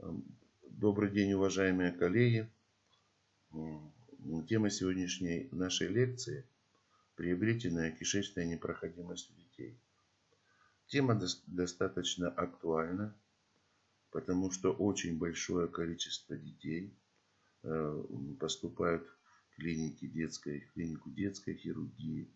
Добрый день, уважаемые коллеги. Тема сегодняшней нашей лекции – приобретенная кишечная непроходимость у детей. Тема достаточно актуальна, потому что очень большое количество детей поступают в клинику детской хирургии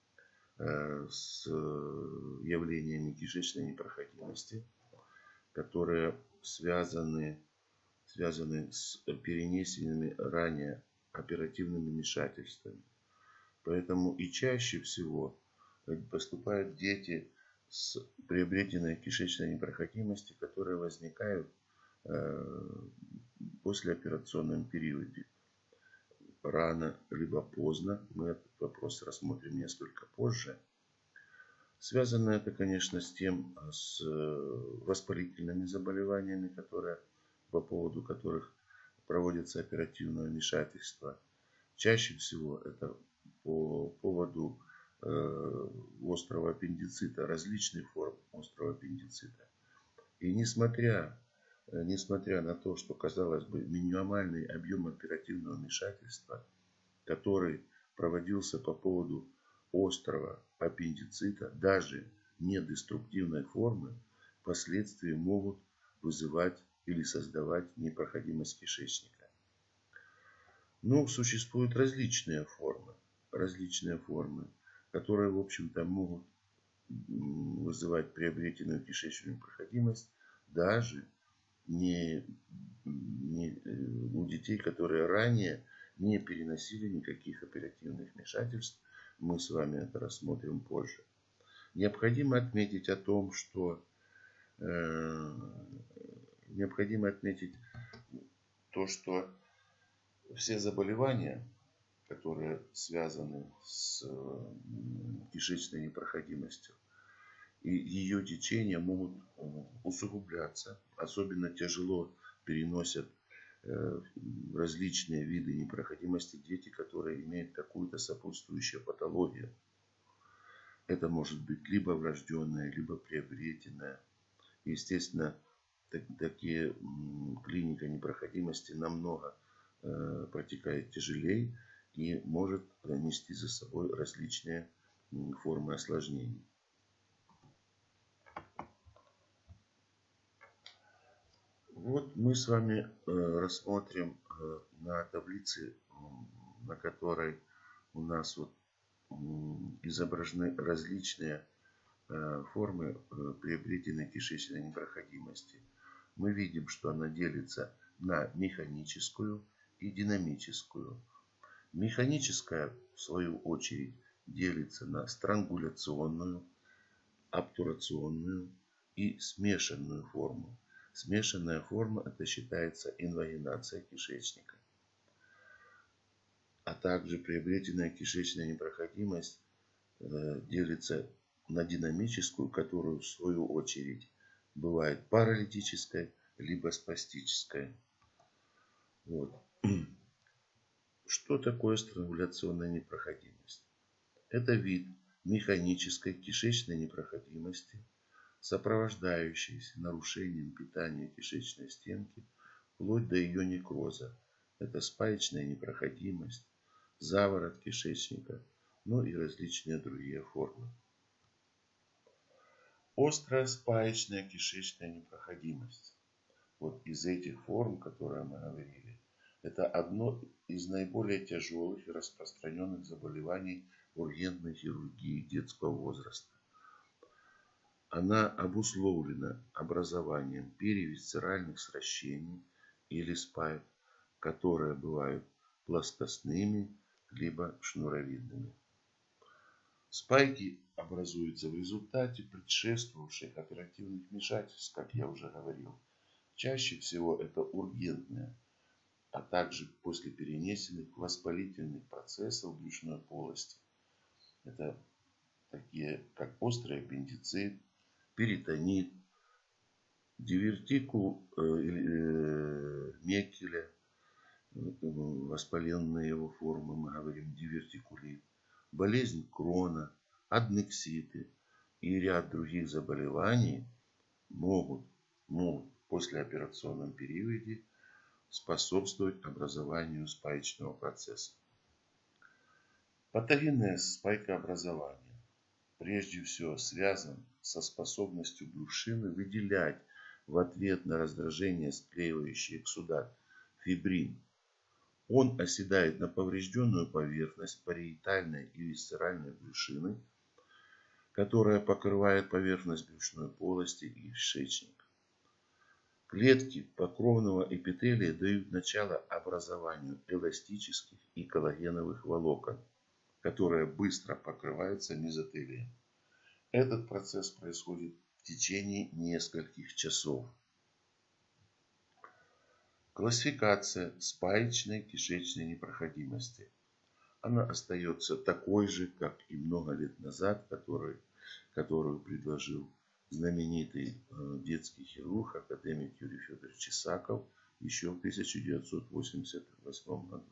с явлениями кишечной непроходимости, которые связаны с перенесенными ранее оперативными вмешательствами. Поэтому и чаще всего поступают дети с приобретенной кишечной непроходимостью, которые возникают в послеоперационном периоде. Рано либо поздно. Мы этот вопрос рассмотрим несколько позже. Связано это, конечно, с воспалительными заболеваниями, по поводу которых проводится оперативное вмешательство. Чаще всего это по поводу острого аппендицита, различных форм острого аппендицита. И несмотря на то, что, казалось бы, минимальный объем оперативного вмешательства, который проводился по поводу острого аппендицита, даже недеструктивной формы, впоследствии могут вызывать или создавать непроходимость кишечника. Но существуют различные формы, которые, в общем-то, могут вызывать приобретенную кишечную непроходимость даже у детей, которые ранее не переносили никаких оперативных вмешательств. Мы с вами это рассмотрим позже. Необходимо отметить то, что все заболевания, которые связаны с кишечной непроходимостью, и ее течение могут усугубляться. Особенно тяжело переносят различные виды непроходимости дети, которые имеют какую-то сопутствующую патологию. Это может быть либо врожденная, либо приобретенная. Естественно, такие клиника непроходимости намного протекает тяжелее и может нести за собой различные формы осложнений. Вот мы с вами рассмотрим на таблице, на которой у нас изображены различные формы приобретенной кишечной непроходимости. Мы видим, что она делится на механическую и динамическую. Механическая, в свою очередь, делится на странгуляционную, обтурационную и смешанную форму. Смешанная форма – это считается инвагинация кишечника. А также приобретенная кишечная непроходимость делится на динамическую, которую в свою очередь бывает паралитической либо спастической. Вот. Что такое странгуляционная непроходимость? Это вид механической кишечной непроходимости, сопровождающийся нарушением питания кишечной стенки вплоть до ее некроза. Это спаечная непроходимость, заворот кишечника, и различные другие формы. Острая спаечная кишечная непроходимость. Вот из этих форм, которые мы говорили, это одно из наиболее тяжелых и распространенных заболеваний ургентной хирургии детского возраста. Она обусловлена образованием перивисцеральных сращений или спаек, которые бывают плоскостными либо шнуровидными. Спайки образуются в результате предшествовавших оперативных вмешательств, как я уже говорил. Чаще всего это ургентные, а также после перенесенных воспалительных процессов брюшной полости. Это такие, как острый аппендицит, перитонит, дивертикул Меккеля, воспаленные его формы, мы говорим дивертикулит, болезнь Крона, аднекситы и ряд других заболеваний могут послеоперационном периоде способствовать образованию спаечного процесса. Патогенез спайкообразования прежде всего связан со способностью брюшины выделять в ответ на раздражение склеивающий эксудат фибрин. Он оседает на поврежденную поверхность париетальной и висцеральной брюшины, которая покрывает поверхность брюшной полости и кишечника. Клетки покровного эпителия дают начало образованию эластических и коллагеновых волокон, которые быстро покрываются мезотелием. Этот процесс происходит в течение нескольких часов. Классификация спаечной кишечной непроходимости. Она остается такой же, как и много лет назад, которую предложил знаменитый детский хирург, академик Юрий Федорович Исаков еще в 1988 году.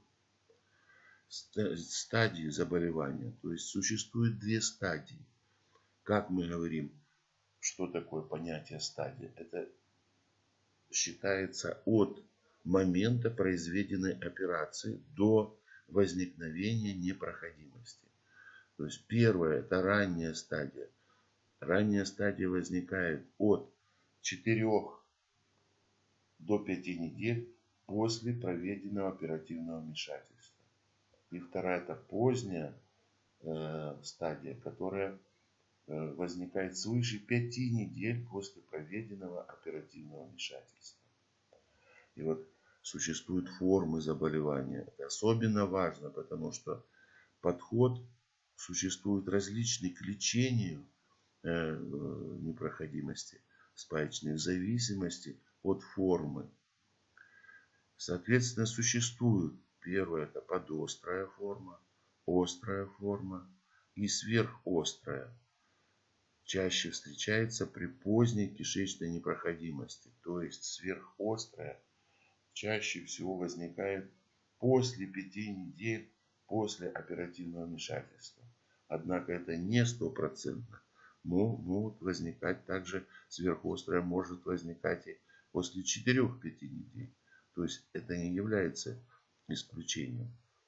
Стадии заболевания. То есть существует две стадии. Как мы говорим, что такое понятие стадия? Это считается от момента произведенной операции до возникновения непроходимости. То есть первая – это ранняя стадия. Ранняя стадия возникает от 4 до 5 недель после проведенного оперативного вмешательства. И вторая – это поздняя стадия, которая возникает свыше 5 недель после проведенного оперативного вмешательства. И вот существуют формы заболевания. Это особенно важно, потому что подход существует различный к лечению непроходимости спаечной в зависимости от формы. Соответственно, существует первое – это подострая форма, острая форма и сверхострая. Чаще встречается при поздней кишечной непроходимости, то есть сверхострая чаще всего возникает после 5 недель после оперативного вмешательства. Однако это не стопроцентно. Могут возникать также, сверхострая может возникать и после 4-5 недель. То есть это не является исключением.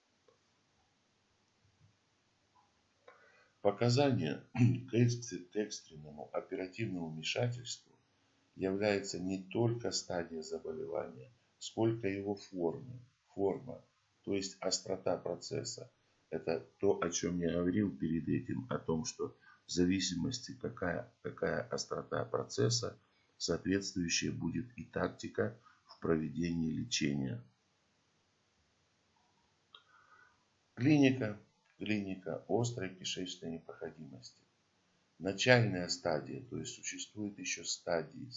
Показания к экстренному оперативному вмешательству является не только стадия заболевания, сколько его форма, то есть острота процесса. Это то, о чем я говорил перед этим, о том, что в зависимости какая острота процесса, соответствующая будет и тактика в проведении лечения. Клиника острой кишечной непроходимости. Начальная стадия, то есть существует еще стадии.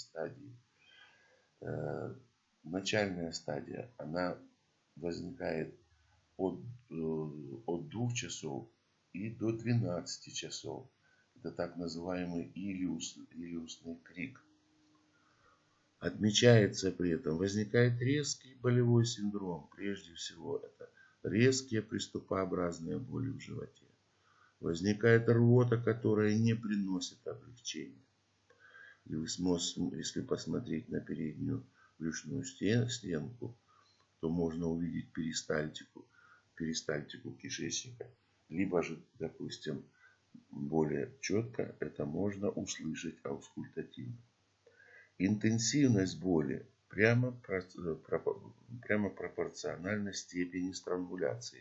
Начальная стадия, она возникает от 2 часов и до 12 часов. Это так называемый илиусный крик. Отмечается при этом, возникает резкий болевой синдром. Прежде всего, это резкие приступообразные боли в животе. Возникает рвота, которая не приносит облегчения. Если посмотреть на переднюю брюшную стенку, то можно увидеть перистальтику кишечника. Либо же, допустим, более четко это можно услышать аускультативно. Интенсивность боли прямо пропорциональна степени странгуляции.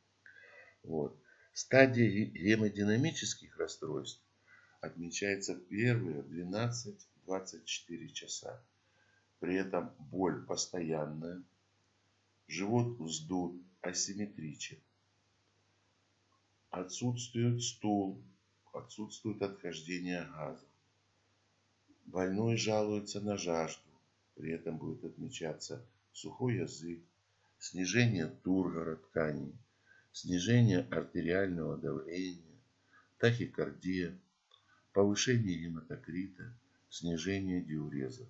Стадия гемодинамических расстройств отмечается первые 12-24 часа. При этом боль постоянная, живот вздут, асимметричен. Отсутствует стул, отсутствует отхождение газа. Больной жалуется на жажду, при этом будет отмечаться сухой язык, снижение тургора тканей, снижение артериального давления, тахикардия, повышение гематокрита, снижение диуреза.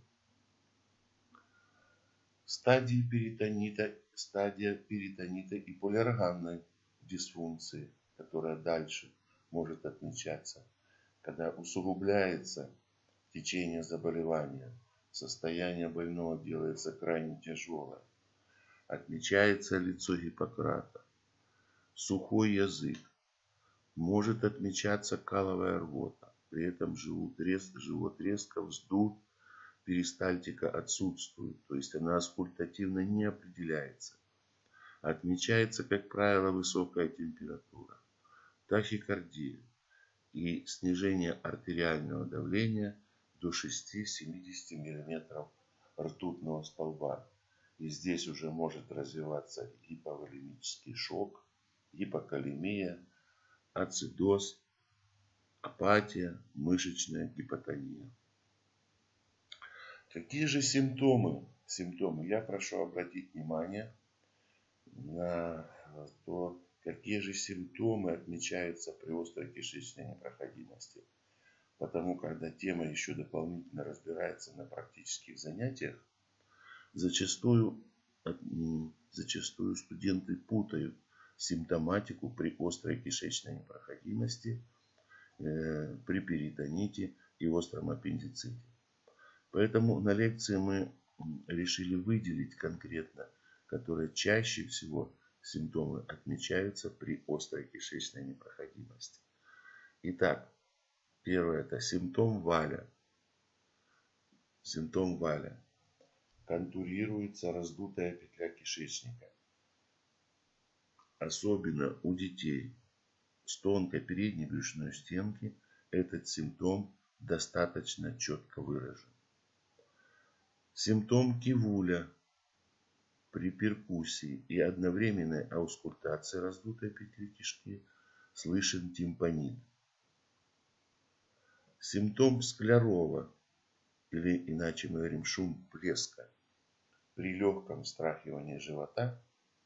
Стадия перитонита и полиорганной дисфункции, которая дальше может отмечаться, когда усугубляется течение заболевания, Состояние больного делается крайне тяжелое. Отмечается лицо Гиппократа. Сухой язык. Может отмечаться каловая рвота. При этом живот резко вздут, перистальтика отсутствует, то есть она аскультативно не определяется. Отмечается, как правило, высокая температура, тахикардия и снижение артериального давления до 6-70 мм ртутного столба. И здесь уже может развиваться гиповолемический шок, гипокалемия, ацидоз, апатия, мышечная гипотония. Какие же симптомы? Я прошу обратить внимание на то, какие же симптомы отмечаются при острой кишечной непроходимости. Потому, когда тема еще дополнительно разбирается на практических занятиях, зачастую студенты путают симптоматику при острой кишечной непроходимости, при перитоните и остром аппендиците. Поэтому на лекции мы решили выделить конкретно, которые чаще всего симптомы отмечаются при острой кишечной непроходимости. Итак, первое – это симптом Валя. Симптом Валя. Контурируется раздутая петля кишечника. Особенно у детей с тонкой передней брюшной стенки этот симптом достаточно четко выражен. Симптом Кивуля. При перкуссии и одновременной аускультации раздутой петли кишки слышен тимпанит. Симптом Склярова, или иначе мы говорим шум плеска, при легком встряхивании живота,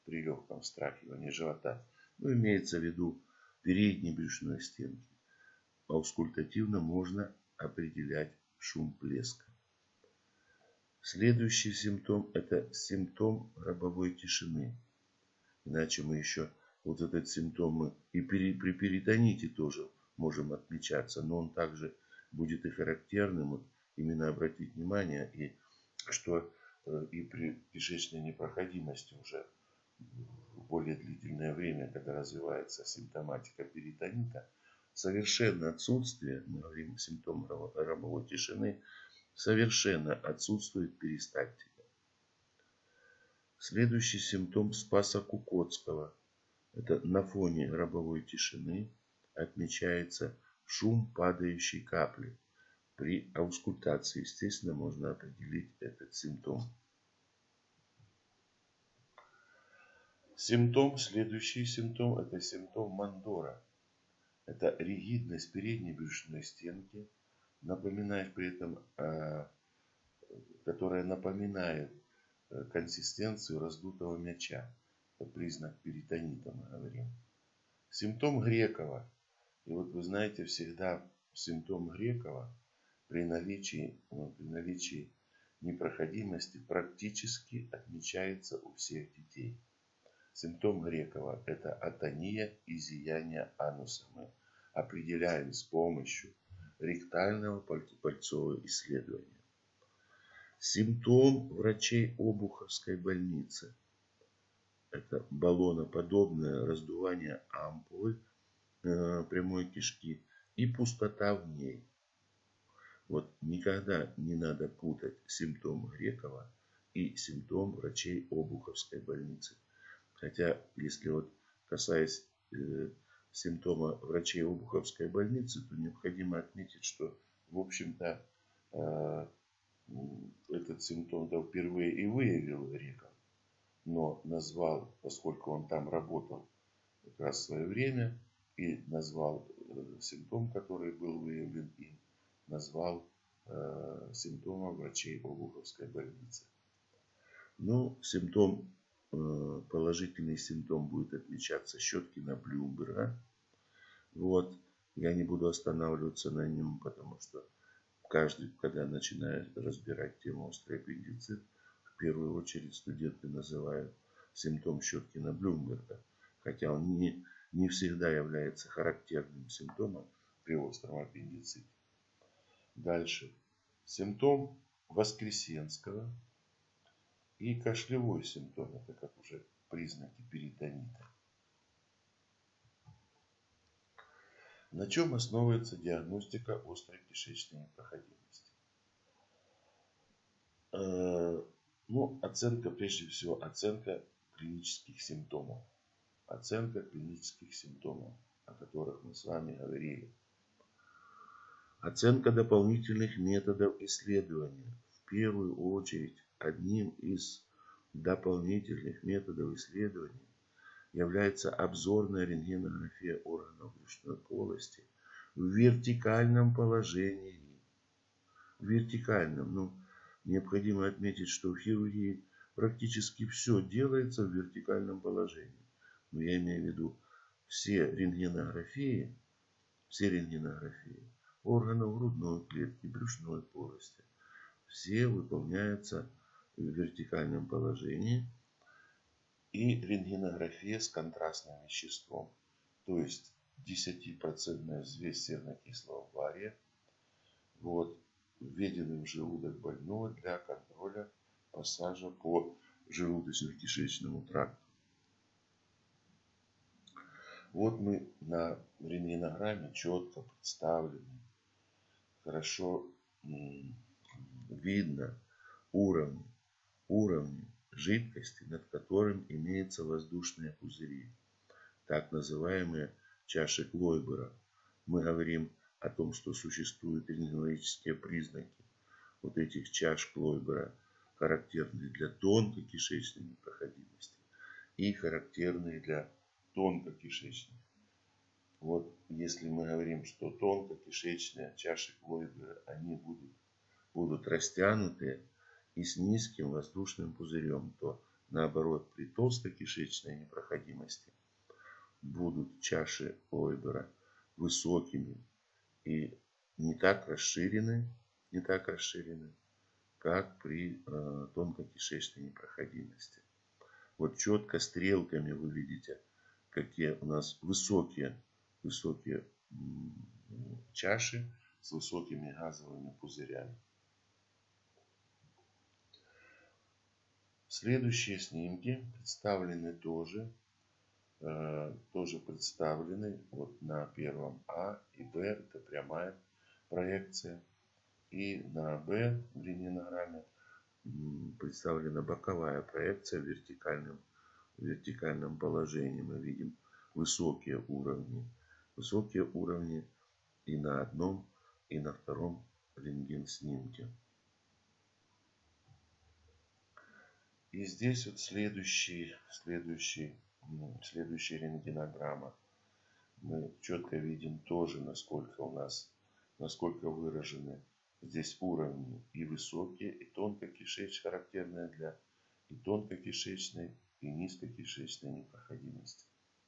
имеется в виду передней брюшной стенки, аускультативно можно определять шум плеска. Следующий симптом – это симптом гробовой тишины. Иначе мы еще вот этот симптом и при перитоните тоже можем отмечаться, но он также будет и характерным. Вот именно обратить внимание, и что и при кишечной непроходимости уже более длительное время, когда развивается симптоматика перитонита, совершенно отсутствие, мы говорим симптом гробовой тишины, совершенно отсутствует перистальтика. Следующий симптом Спаса Кукоцкого. Это на фоне гробовой тишины отмечается шум падающей капли. При аускультации, естественно, можно определить этот симптом. Следующий симптом – это симптом Мандора. Это ригидность передней брюшной стенки, которая напоминает консистенцию раздутого мяча. Это признак перитонита, мы говорим. Симптом Грекова. И вот вы знаете, всегда симптом Грекова при наличии непроходимости практически отмечается у всех детей. Симптом Грекова – это атония и зияние ануса. Мы определяем с помощью ректального пальцового исследования. Симптом врачей Обуховской больницы – это баллоноподобное раздувание ампулы прямой кишки и пустота в ней. Вот никогда не надо путать симптом Грекова и симптом врачей Обуховской больницы. Хотя, если вот касаясь симптома врачей Обуховской больницы, то необходимо отметить, что, в общем-то, этот симптом впервые и выявил Греков, но назвал, поскольку он там работал как раз в свое время, и назвал симптом, который был выявлен им, назвал симптомом врачей Обуховской больницы. Ну, положительный симптом будет отмечаться Щеткина-Блюмберга. Вот. Я не буду останавливаться на нем, потому что когда начинает разбирать тему острый аппендицит, в первую очередь студенты называют симптом Щеткина-Блюмберга, хотя он не всегда является характерным симптомом при остром аппендиците. Дальше. Симптом Воскресенского и кашлевой симптом, это как уже признаки перитонита. На чем основывается диагностика острой кишечной непроходимости? Оценка, прежде всего, оценка клинических симптомов. Оценка клинических симптомов, о которых мы с вами говорили. Оценка дополнительных методов исследования. В первую очередь, одним из дополнительных методов исследования является обзорная рентгенография органов брюшной полости в вертикальном положении. В вертикальном, необходимо отметить, что в хирургии практически все делается в вертикальном положении. Но я имею в виду все рентгенографии органов грудной клетки, брюшной полости, все выполняются в вертикальном положении. И рентгенография с контрастным веществом, то есть 10% взвесь сернокислого бария, введенный в желудок больного для контроля пассажа по желудочно-кишечному тракту. Мы на рентгенограмме четко представлены, хорошо видно уровни жидкости, над которым имеются воздушные пузыри, так называемые чаши Клойбера. Мы говорим о том, что существуют рентгенологические признаки этих чаш Клойбера, характерные для тонкокишечной непроходимости и характерные для тонкокишечной. Если мы говорим, что тонкокишечные чаши Клойбера, они будут растянутые и с низким воздушным пузырем, то наоборот при толстокишечной непроходимости будут чаши Клойбера высокими и не так расширены, как при тонкокишечной непроходимости. Четко стрелками вы видите, какие у нас высокие чаши с высокими газовыми пузырями. Следующие снимки представлены тоже представлены на первом А и Б, это прямая проекция, и на Б в рентгенограмме представлена боковая проекция в вертикальном положении. Мы видим высокие уровни и на одном, и на втором рентген-снимке. И здесь следующая рентгенограмма. Мы четко видим тоже, насколько выражены здесь уровни и высокие, и тонкокишечные, характерные для и тонкокишечной, и низкокишечной непроходимости.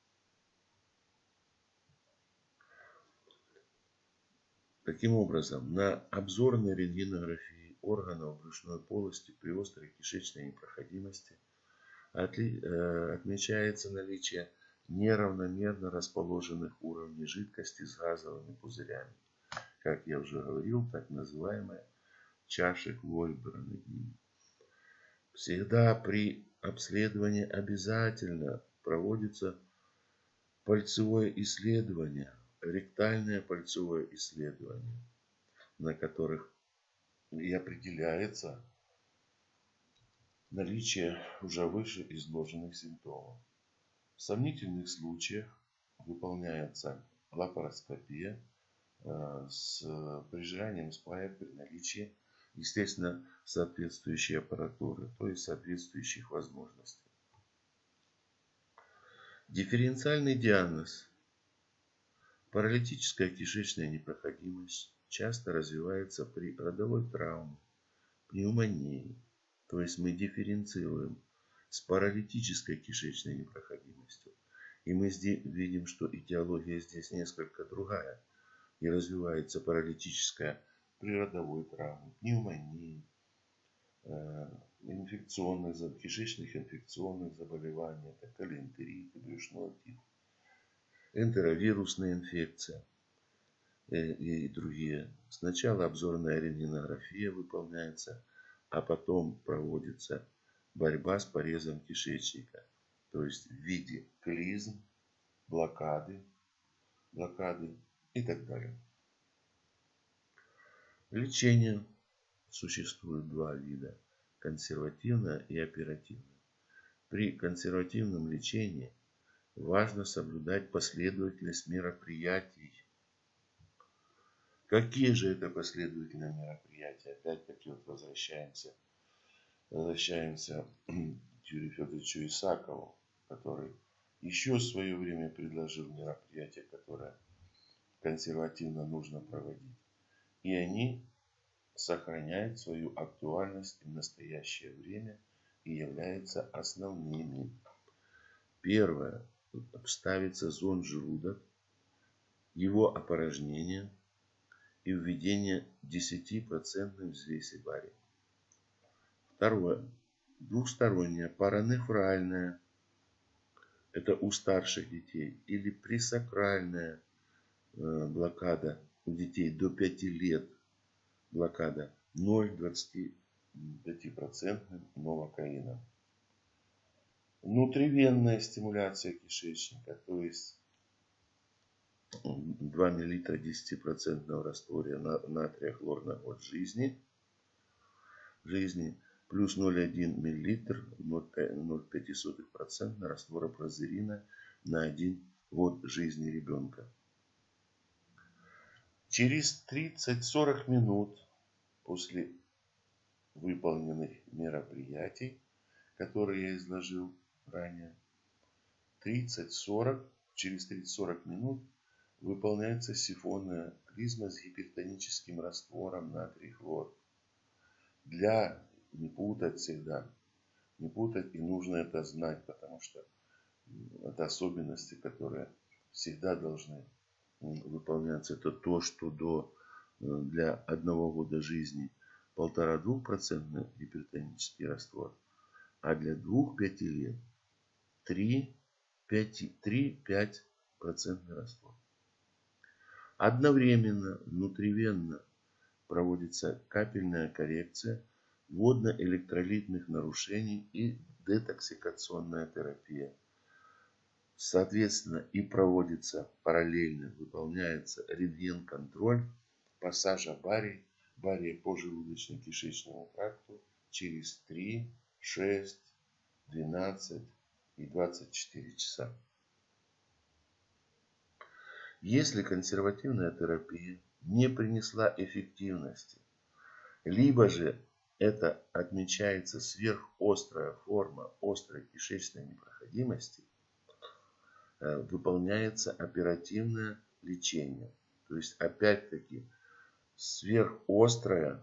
Таким образом, на обзорной рентгенографии органов брюшной полости при острой кишечной непроходимости отмечается наличие неравномерно расположенных уровней жидкости с газовыми пузырями. Как я уже говорил, так называемые чаши Клойбера над ними. Всегда при обследовании обязательно проводится пальцевое исследование, ректальное пальцевое исследование, на которых и определяется наличие уже выше изложенных симптомов. В сомнительных случаях выполняется лапароскопия с прижиганием спаек при наличии, естественно, соответствующей аппаратуры, то есть соответствующих возможностей. Дифференциальный диагноз. Паралитическая кишечная непроходимость часто развивается при родовой травме, пневмонии. То есть мы дифференцируем с паралитической кишечной непроходимостью. И мы здесь видим, что этиология здесь несколько другая. И развивается паралитическая при родовой травме, пневмонии, кишечных инфекционных заболеваний, это колоэнтерит, брюшной тиф, энтеровирусная инфекция. и другие. Сначала обзорная рентгенография выполняется, а потом проводится борьба с порезом кишечника. То есть в виде клизм, блокады и так далее. Лечение существует два вида: консервативное и оперативное. При консервативном лечении важно соблюдать последовательность мероприятий. Какие же это последовательные мероприятия? Опять-таки вот возвращаемся к Юрию Федоровичу Исакову, который еще в свое время предложил мероприятия, которые консервативно нужно проводить. И они сохраняют свою актуальность в настоящее время и являются основными. Первое. Ставится зонд-желудок, его опорожнение и введение 10% взвеси бария. Второе. Двухсторонняя паранефральная, это у старших детей, или пресакральная блокада у детей до 5 лет, блокада 0,25% новокаина. Внутривенная стимуляция кишечника, то есть 2 мл 10% растворе натрия хлорного от жизни плюс 0,1 мл 0,05% раствора прозерина на 1 год жизни ребенка. Через 30-40 минут после выполненных мероприятий, которые я изложил ранее, через 30-40 минут выполняется сифонная клизма с гипертоническим раствором натрий хлор. Не путать и нужно это знать, потому что это особенности, которые всегда должны выполняться. Это то, что для 1 года жизни 1,5-2% гипертонический раствор, а для 2-5 лет 3-5% раствор. Одновременно внутривенно проводится капельная коррекция водно-электролитных нарушений и детоксикационная терапия. Соответственно, и проводится параллельно, выполняется рентген-контроль пассажа бария по желудочно-кишечному тракту через 3, 6, 12 и 24 часа. Если консервативная терапия не принесла эффективности, либо же это отмечается сверхострая форма острой кишечной непроходимости, выполняется оперативное лечение. То есть опять-таки сверхострая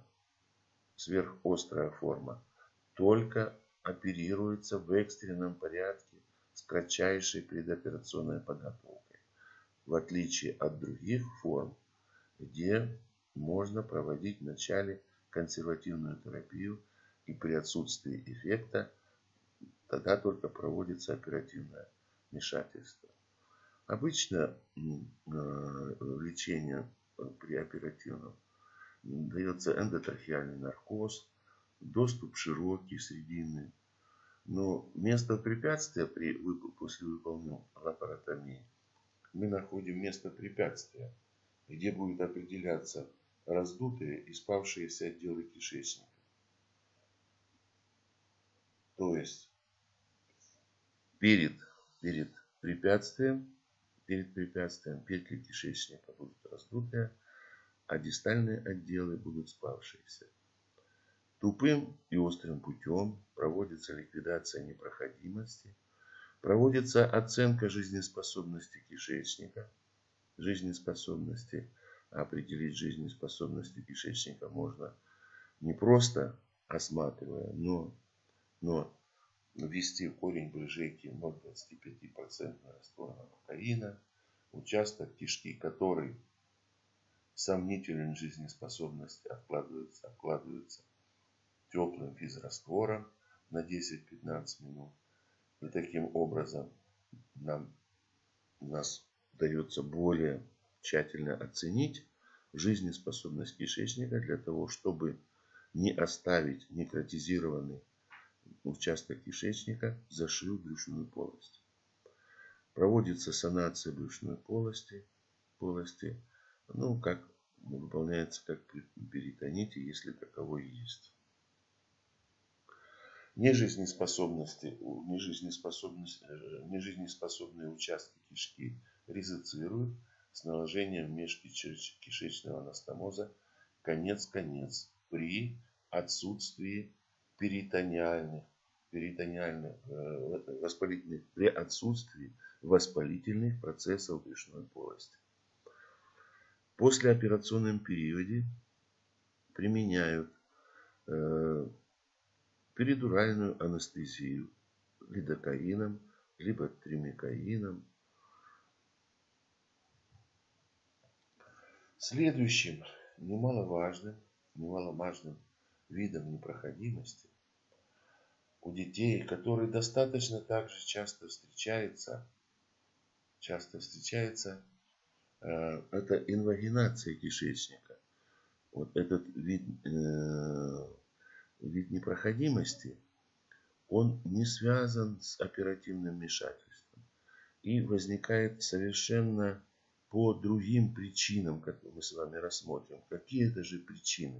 форма только оперируется в экстренном порядке с кратчайшей предоперационной подготовкой. В отличие от других форм, где можно проводить вначале консервативную терапию и при отсутствии эффекта тогда только проводится оперативное вмешательство. Обычно лечение при оперативном дается эндотрахеальный наркоз, доступ широкий, срединный. Но место препятствия после выполнения лапаротомии мы находим место препятствия, где будут определяться раздутые и спавшиеся отделы кишечника. То есть перед препятствием петли кишечника будут раздутые, а дистальные отделы будут спавшиеся. Тупым и острым путем проводится ликвидация непроходимости, проводится оценка жизнеспособности кишечника. Определить жизнеспособности кишечника можно не просто осматривая, но ввести в корень брыжейки 0,25% растворного кокаина, участок кишки, который сомнителен в жизнеспособности, обкладывается теплым физраствором на 10-15 минут. И таким образом у нас удается более тщательно оценить жизнеспособность кишечника для того, чтобы не оставить некротизированный участок кишечника, зашил брюшную полость. Проводится санация брюшной полости, как выполняется как при перитоните, если таковой есть. Нежизнеспособные участки кишки резоцируют с наложением межкишечного анастомоза конец-конец при отсутствии воспалительных процессов брюшной полости. В послеоперационном периоде применяют перидуральную анестезию лидокаином, либо тримикаином. Следующим немаловажным видом непроходимости у детей, который достаточно также часто встречается, это инвагинация кишечника. Вот этот вид непроходимости, он не связан с оперативным вмешательством и возникает совершенно по другим причинам, как мы с вами рассмотрим. Какие это же причины?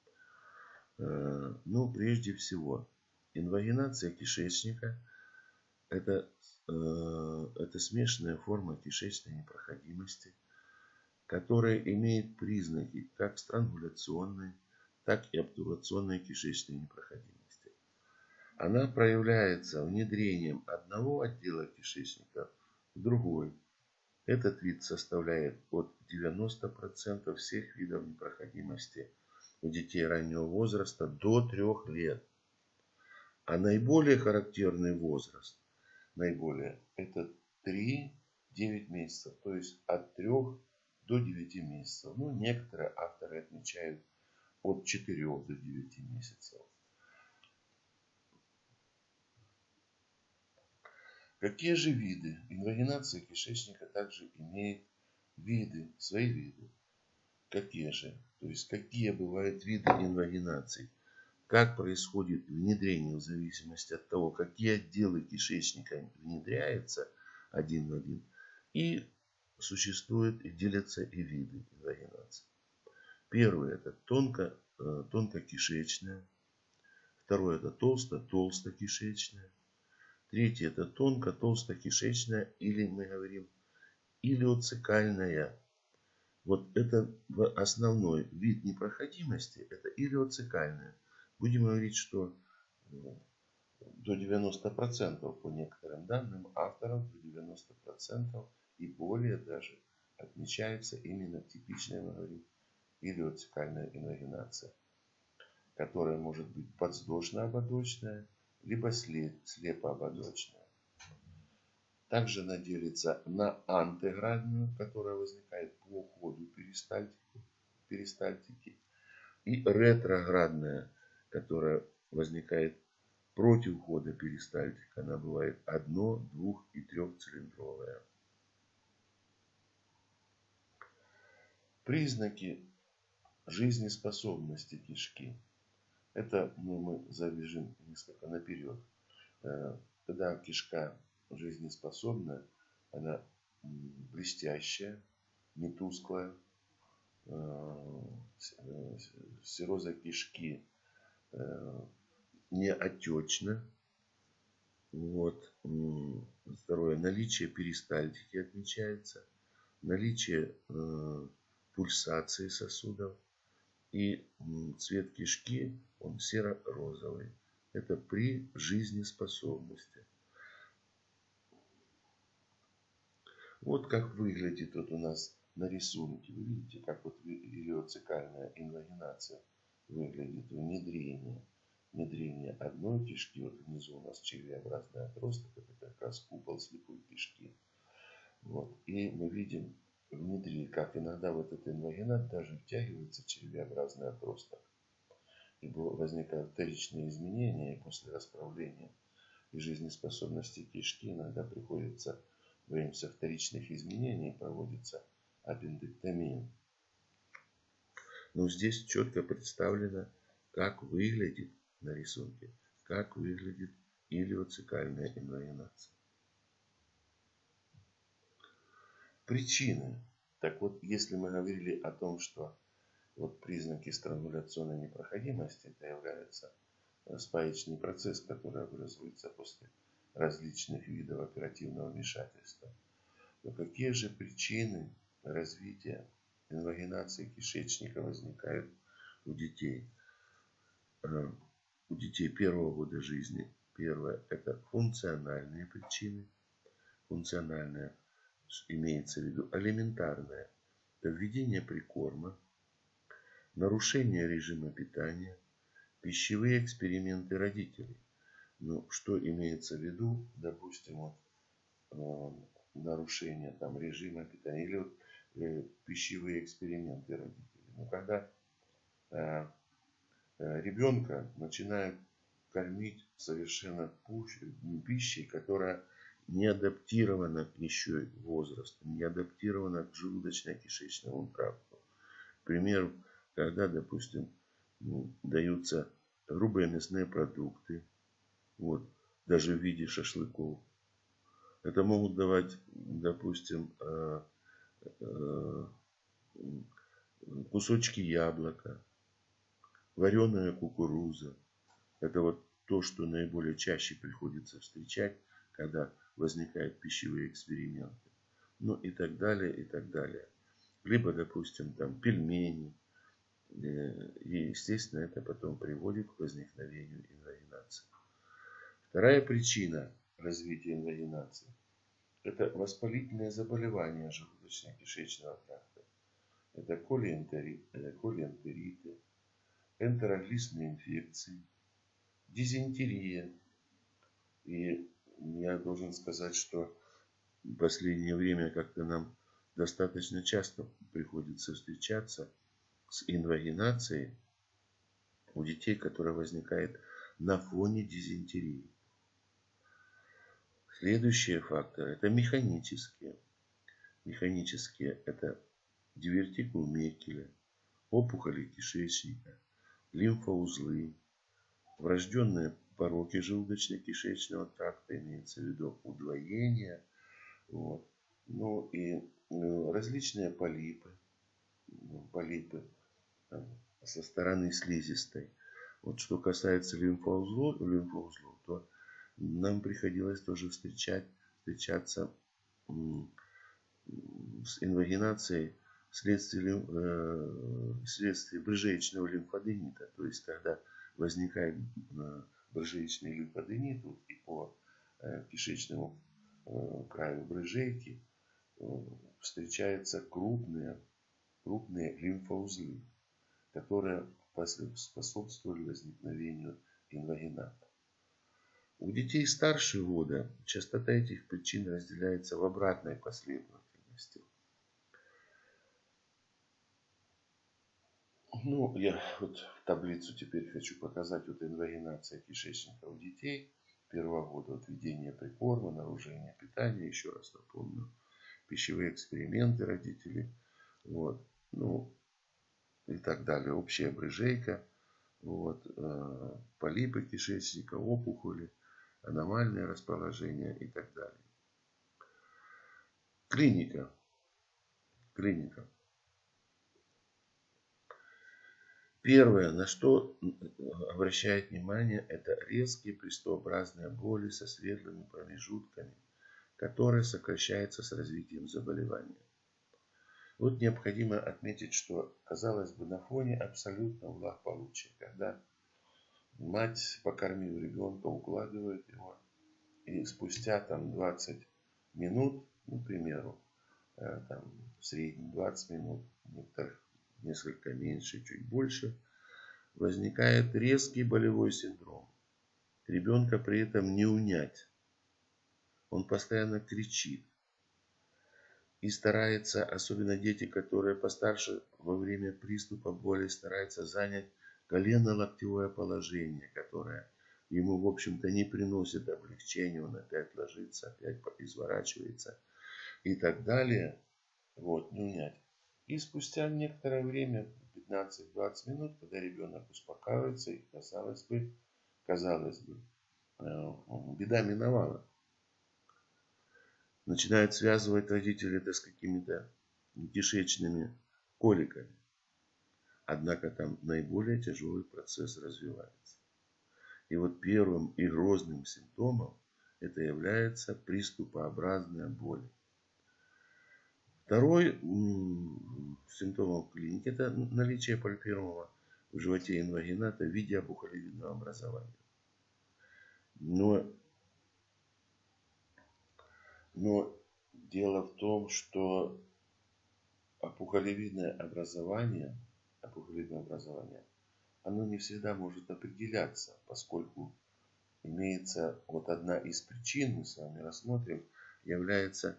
Прежде всего, инвагинация кишечника – это смешанная форма кишечной непроходимости, которая имеет признаки как странгуляционной, так и обтурационной кишечной непроходимости. Она проявляется внедрением одного отдела кишечника в другой. Этот вид составляет от 90% всех видов непроходимости у детей раннего возраста до 3 лет. А наиболее характерный возраст это 3-9 месяцев, то есть от 3 до 9 месяцев. Некоторые авторы отмечают от 4 до 9 месяцев. Какие же виды? Инвагинация кишечника также имеет свои виды. Какие же? То есть какие бывают виды инвагинаций? Как происходит внедрение в зависимости от того, какие отделы кишечника внедряются один в один. И существуют и делятся и виды инвагинации. Первый это тонкокишечная. Второй это толстокишечная. Третий это тонко-толстокишечная, или мы говорим илиоцекальная. Вот это основной вид непроходимости, это илиоцекальная. Будем говорить, что до 90% по некоторым данным авторов, до 90% и более даже отмечается именно типичная, мы говорим, илиоцекальная инвагинация, которая может быть подвздошно-ободочная, либо слепо-ободочная. Также она делится на антеградную, которая возникает по ходу перистальтики, и ретроградная, которая возникает против хода перистальтики. Она бывает 1-, 2- и 3-цилиндровая. Признаки жизнеспособности кишки. Это мы забежим несколько наперед. Когда кишка жизнеспособна, она блестящая, не тусклая. Цирроза кишки не отечна. Второе. Наличие перистальтики отмечается. Наличие пульсации сосудов. И цвет кишки, он серо-розовый. Это при жизнеспособности. Вот как выглядит у нас на рисунке. Вы видите, как илиоцекальная инвагинация выглядит. Внедрение одной кишки. Вот внизу у нас червеобразный отросток. Это как раз купол слепой кишки. И мы видим внутри, как иногда в этот инвагинат даже втягивается червеобразный отросток. И возникают вторичные изменения, и после расправления и жизнеспособности кишки иногда приходится во время вторичных изменений проводится аппендэктомия. Но здесь четко представлено, как выглядит на рисунке, как выглядит илиоцикальная инвагинация. Причины. Так вот, если мы говорили о том, что вот признаки странгуляционной непроходимости, это является спаечный процесс, который образуется после различных видов оперативного вмешательства, то какие же причины развития инвагинации кишечника возникают у детей? У детей первого года жизни. Первое – это функциональные причины. Функциональное имеется в виду алиментарное. Это введение прикорма, нарушение режима питания, пищевые эксперименты родителей. Ну, что имеется в виду, допустим, нарушение там, режима питания или вот, пищевые эксперименты родителей. Ну, когда ребенка начинают кормить совершенно пищей, которая не адаптирована к еще возрасту, не адаптирована к желудочно-кишечному тракту. К примеру, когда, допустим, даются грубые мясные продукты, вот, даже в виде шашлыков. Это могут давать, допустим, кусочки яблока, вареная кукуруза. Это вот то, что наиболее чаще приходится встречать, когда возникают пищевые эксперименты. Ну и так далее, и так далее. Либо, допустим, там пельмени. И, естественно, это потом приводит к возникновению инвагинации. Вторая причина развития инвагинации – это воспалительные заболевания желудочно-кишечного тракта. Это колиэнтериты, энтероглистные инфекции, дизентерия. И я должен сказать, что в последнее время как-то нам достаточно часто приходится встречаться с инвагинацией у детей, которая возникает на фоне дизентерии. Следующие факторы – это механические. Механические – это дивертикул Меккеля, опухоли кишечника, лимфоузлы, врожденные пороки желудочно-кишечного тракта, имеется в виду удвоение, вот. Ну и различные полипы со стороны слизистой. Вот что касается лимфоузлов, то нам приходилось тоже встречаться с инвагинацией вследствие брыжеечного лимфоденита. То есть, когда возникает брыжеечный лимфоденит и по кишечному краю брыжейки встречаются крупные лимфоузлы, которые способствовали возникновению инвагината. У детей старше года частота этих причин разделяется в обратной последовательности. Ну, я вот в таблицу теперь хочу показать вот инвагинация кишечника у детей первого года, вот введение прикорма, нарушение питания, еще раз напомню, пищевые эксперименты родителей, вот, ну и так далее, общая брыжейка, вот, полипы кишечника, опухоли, аномальное расположение и так далее. Клиника. Первое, на что обращает внимание, это резкие престообразные боли со светлыми промежутками, которые сокращаются с развитием заболевания. Вот необходимо отметить, что, казалось бы, на фоне абсолютного благополучия, когда мать, покормив ребенка, укладывает его, и спустя там 20 минут, ну, к примеру, там, в среднем 20 минут, некоторых несколько меньше, чуть больше, возникает резкий болевой синдром. Ребенка при этом не унять. Он постоянно кричит. И старается, особенно дети, которые постарше, во время приступа боли стараются занять колено-локтевое положение, которое ему, в общем-то, не приносит облегчения. Он опять ложится, опять изворачивается и так далее. Вот, не унять. И спустя некоторое время, 15-20 минут, когда ребенок успокаивается, и казалось бы, беда миновала. Начинают связывать родители это с какими-то кишечными коликами. Однако там наиболее тяжелый процесс развивается. И вот первым и грозным симптомом это является приступообразная боль. Второй симптом клиники – это наличие пальпируемого в животе инвагината в виде опухолевидного образования. Но дело в том, что опухолевидное образование, оно не всегда может определяться, поскольку имеется вот одна из причин, мы с вами рассмотрим, является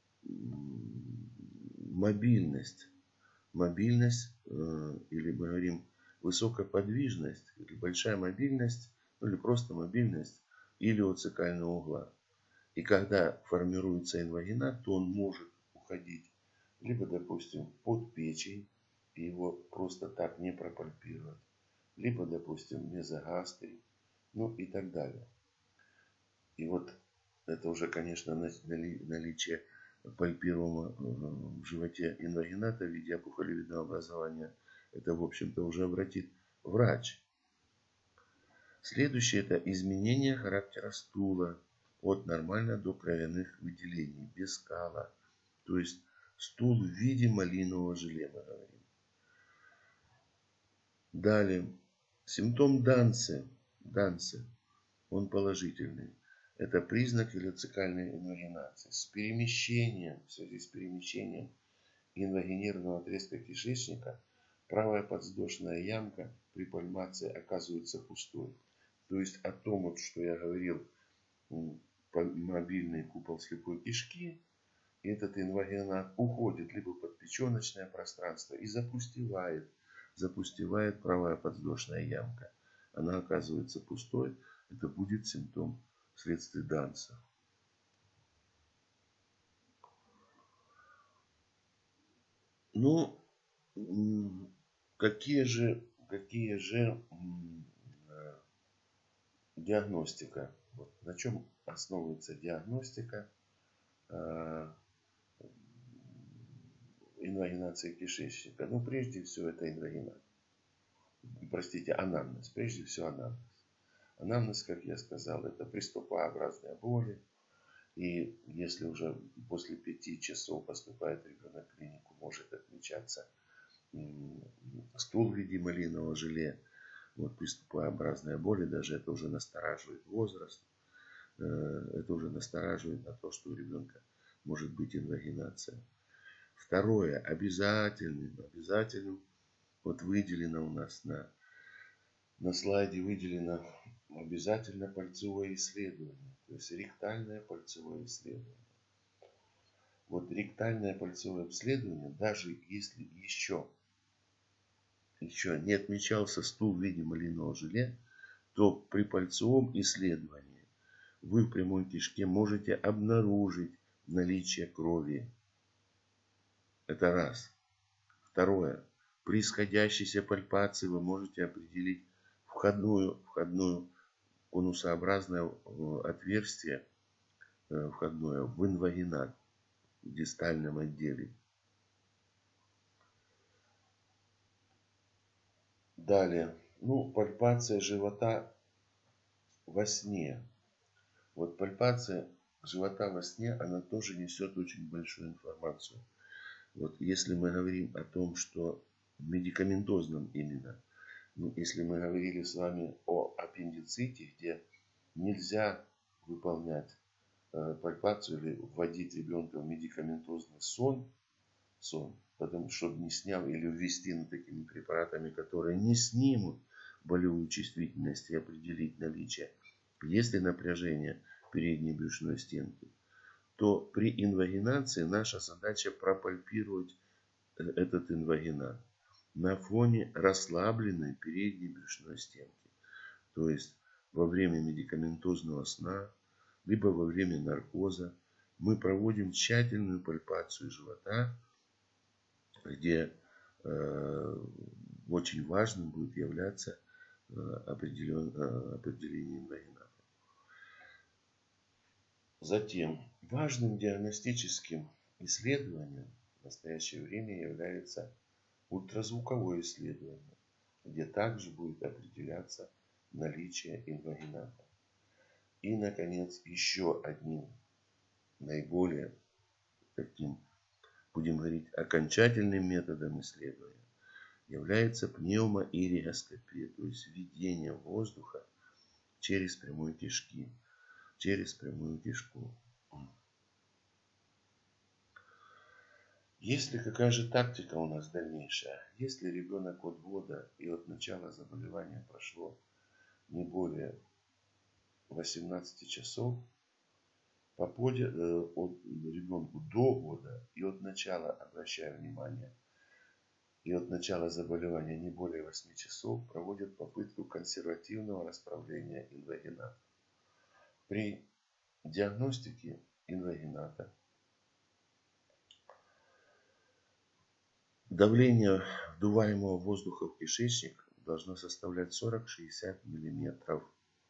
мобильность. Мобильность, или мы говорим высокая подвижность, или большая мобильность, или просто мобильность илиоцекального угла. И когда формируется инвагинат, то он может уходить либо, допустим, под печень, и его просто так не пропальпировать, либо, допустим, мезогастрий, ну и так далее. И вот это уже, конечно, наличие пальпируемого в животе инвагината в виде опухолевидного образования. Это, в общем-то, уже обратит врач. Следующее – это изменение характера стула от нормально до кровяных выделений, без кала. То есть стул в виде малинового желе, мы говорим. Далее. Симптом Данце. Он положительный. Это признак илиоцекальной инвагинации. В связи с перемещением инвагинированного отрезка кишечника правая подвздошная ямка при пальпации оказывается пустой. То есть о том, вот, что я говорил, мобильный купол слепой кишки, этот инвагинат уходит либо под печеночное пространство и запустевает правая подвздошная ямка. Она оказывается пустой. Это будет симптом вследствие Данца. Ну, какие же диагностика? Вот, на чем основывается диагностика инвагинации кишечника? Ну, прежде всего, это анамнез. Прежде всего, анамнез. Анамнез, как я сказал, это приступообразные боли. И если уже после 5 часов поступает ребенок в клинику, может отмечаться стул в виде малинового желе. Вот приступообразные боли, даже это уже настораживает возраст. Это уже настораживает на то, что у ребенка может быть инвагинация. Второе, обязательным, вот выделено у нас на слайде, выделено обязательно пальцевое исследование, то есть ректальное пальцевое исследование. Вот ректальное пальцевое исследование, даже если еще не отмечался стул в виде малинового желе, то при пальцевом исследовании вы в прямой кишке можете обнаружить наличие крови. Это раз. Второе. При сходящейся пальпации вы можете определить входную конусообразное отверстие входное в инвагинат в дистальном отделе. Далее. Пальпация живота во сне. Вот пальпация живота во сне, она тоже несет очень большую информацию. Вот если мы говорим о том, что в медикаментозном именно, если мы говорили с вами о аппендиците, где нельзя выполнять пальпацию или вводить ребенка в медикаментозный сон, потому что не снял, или ввести такими препаратами, которые не снимут болевую чувствительность и определить наличие, есть ли напряжение передней брюшной стенки, то при инвагинации наша задача пропальпировать этот инвагинат на фоне расслабленной передней брюшной стенки. То есть во время медикаментозного сна, либо во время наркоза мы проводим тщательную пальпацию живота, где очень важным будет являться определение инвагината. Затем важным диагностическим исследованием в настоящее время является ультразвуковое исследование, где также будет определяться наличие инвагината. И, наконец, еще одним наиболее таким, будем говорить, окончательным методом исследования является пневмоириоскопия, то есть введение воздуха через прямую кишку. Какая же тактика у нас дальнейшая? Если ребенок от года и от начала заболевания прошло не более 18 часов, от ребенку до года и от начала, обращаю внимание, и от начала заболевания не более 8 часов проводят попытку консервативного расправления инвагината. При диагностике инвагината давление вдуваемого воздуха в кишечник должно составлять 40-60 мм.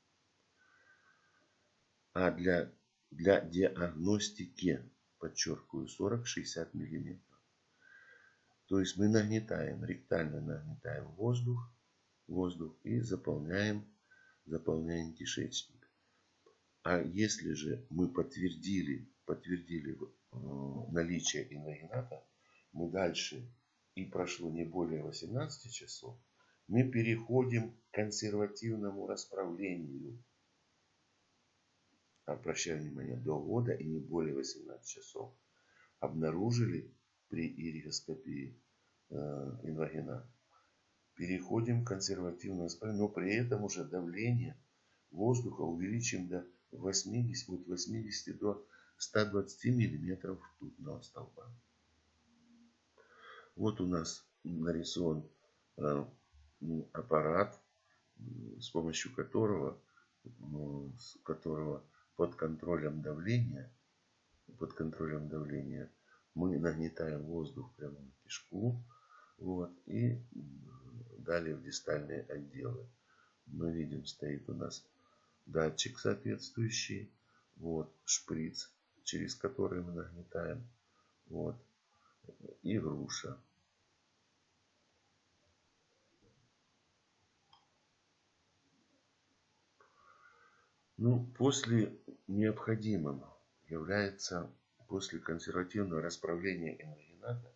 А для диагностики, подчеркиваю, 40-60 мм. То есть мы ректально нагнетаем воздух и заполняем кишечник. А если же мы подтвердили наличие инвагината, мы дальше, и прошло не более 18 часов, мы переходим к консервативному расправлению. Обращаю внимание, до года и не более 18 часов. Обнаружили при ириоскопии инвагинат. Переходим к консервативному расправлению, но при этом уже давление воздуха увеличим до 80 до 120 мм ртутного столба. Вот у нас нарисован аппарат, с помощью которого под контролем давления мы нагнетаем воздух прямо в кишку, и далее в дистальные отделы. Мы видим, стоит у нас датчик соответствующий, шприц, через который мы нагнетаем, и груша. После необходимым является после консервативного расправления инвагината,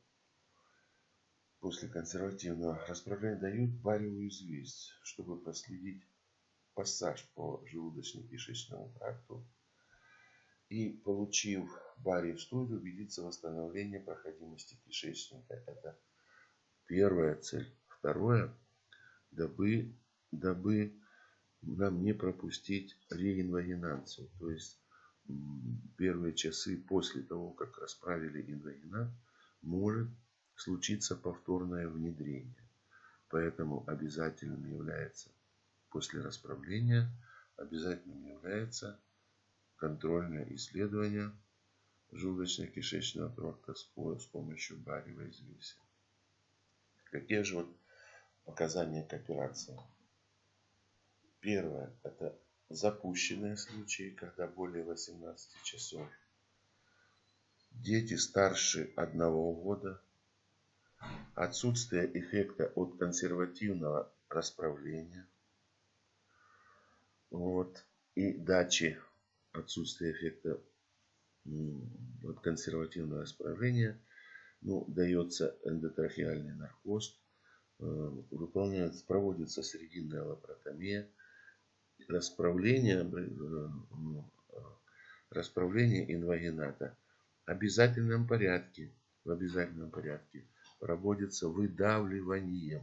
дают бариевую известь, чтобы проследить пассаж по желудочно-кишечному тракту и, получив барий в струйку, убедиться в восстановлении проходимости кишечника. Это первая цель. Второе, дабы нам не пропустить реинвагинацию, то есть первые часы после того, как расправили инвагинат, может случиться повторное внедрение. Поэтому обязательным является после расправления контрольное исследование желудочно-кишечного тракта с помощью бариевой извеси. Какие же показания к операции? Первое – это запущенные случаи, когда более 18 часов. Дети старше 1 года. Отсутствие эффекта от консервативного расправления. И дачи отсутствия эффекта от консервативного расправления. Дается эндотрахеальный наркоз. Проводится срединная лапаротомия. Расправление инвагината в обязательном порядке проводится выдавливанием.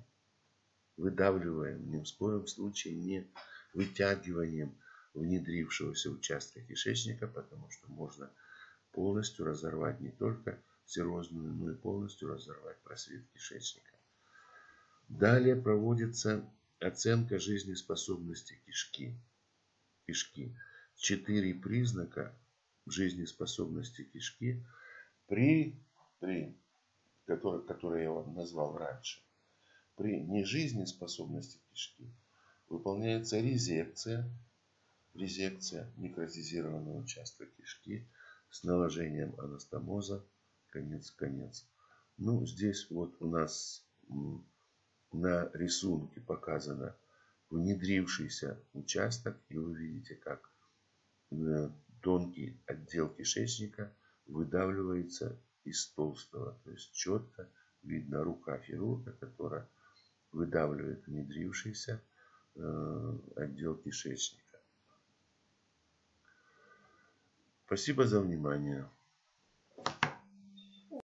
Ни в коем случае не вытягиванием внедрившегося участка кишечника, потому что можно полностью разорвать не только циррозную, но и полностью разорвать просвет кишечника. Далее проводится оценка жизнеспособности кишки. 4 признака жизнеспособности кишки при которые я вам назвал раньше. При нежизнеспособности кишки выполняется резекция микротизированного участка кишки с наложением анастомоза конец-конец. Ну, здесь вот у нас на рисунке показано внедрившийся участок, и вы видите, как тонкий отдел кишечника выдавливается из толстого. То есть четко видно рука хирурга, которая выдавливает внедрившийся отдел кишечника. Спасибо за внимание.